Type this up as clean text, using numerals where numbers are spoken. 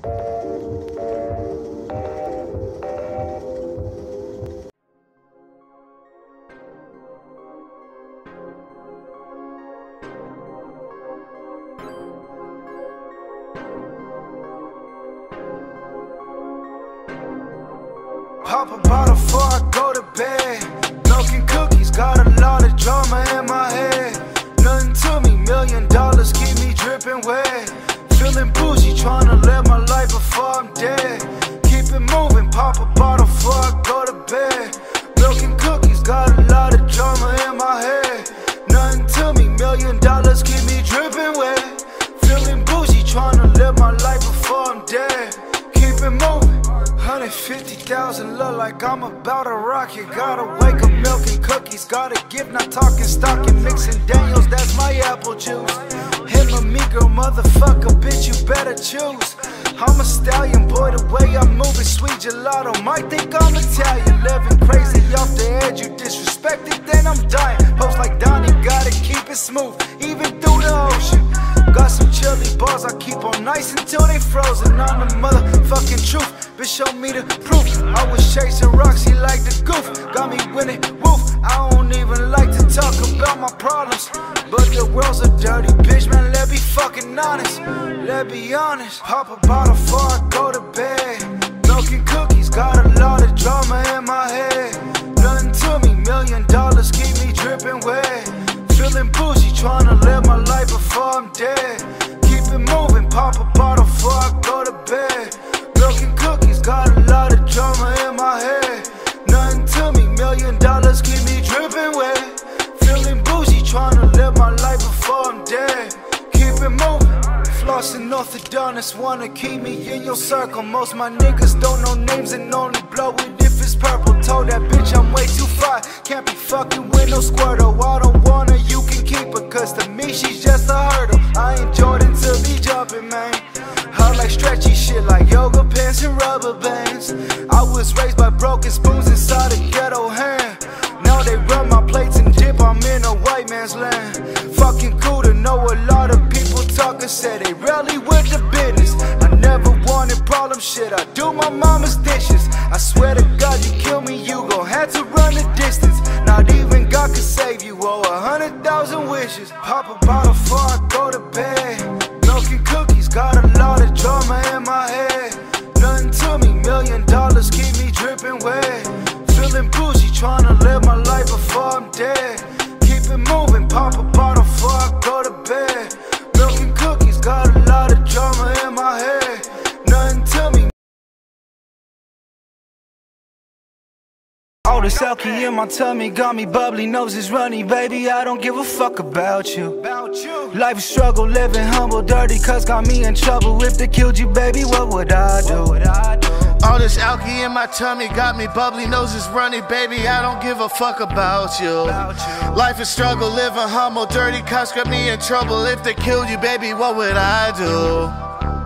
Pop a bottle before I go to bed. Milk and cookies, got a lot of drama in my head. Nothing to me, $1 million keep me dripping wet. Feeling bougie, tryna live my life before I'm dead. Keep it moving, pop a bottle before I go to bed. Milk and cookies, got a lot of drama in my head. Nothing to me, $1 million keep me dripping wet. Feeling bougie, tryna live my life before I'm dead. Keep it moving. 150,000, look like I'm about to rock it. Gotta wake up, milk and cookies. Gotta give, not talking stocking. Mixing Daniels, that's my apple juice. Him a me girl, motherfucker, bitch, you better choose. I'm a stallion, boy, the way I'm moving, sweet gelato. Might think I'm Italian, living crazy off the edge. You disrespect it, then I'm dying. Post like Donnie, gotta keep it smooth, even through the ocean. Got some chili balls, I keep on nice until they frozen. I'm the motherfucking truth, bitch, show me the proof. I was chasing rocks, he like the goof. Got me winning, woof. I don't even like to talk about my problems, but the world's a dirty bitch, man, let's be fucking honest. Let's be honest. Pop a bottle before I go to bed. Milk and cookies, got a lot of drama in my head. Nothing to me, $1 million keep me dripping wet. Feeling bougie, tryna live my life before I'm dead. Keep it moving, pop a bottle before I go to bed. Milk and cookies, got a lot of drama in my head. Nothing to me, $1 million keep me dripping wet. Feeling bougie, tryna live my life before I'm dead. Keep it moving. Flossing orthodontists wanna keep me in your circle. Most my niggas don't know names and only blow it if it's purple. Told that bitch I'm way too fly, can't be fucking with no Squirtle. I don't want her, you can keep her, cause to me she's just a hurdle. I ain't Jordan to be jumping, man. I like stretchy shit like yoga pants and rubber bands. I was raised by broken spoons inside a ghetto hand. Now they run my plates and dip, I'm in a white man's land. Fucking cool to know a lot of people talking, say they rarely with the business. I never wanted problem shit, I do my mama's dishes. I swear to God, you kill me, you gon' have to run the distance. Not even God can save you, oh, 100,000 wishes. Pop a bottle before I go to bed. Milk and cookies, got a lot of drama in my head. Nothing to me, $1 million keep me dripping wet. Feeling bougie, tryna live my life before I'm dead. Keep it moving, pop a bottle before I go to bed. Milk and cookies, got a lot of drama in my head. Nothing to me. All this alky in my tummy got me bubbly, nose is runny, baby, I don't give a fuck about you. Life is struggle, living humble, dirty, cuz got me in trouble. If they killed you, baby, what would I do? All this alky in my tummy got me bubbly, nose is runny, baby, I don't give a fuck about you. Life is struggle, living humble, dirty, cuz got me in trouble. If they killed you, baby, what would I do?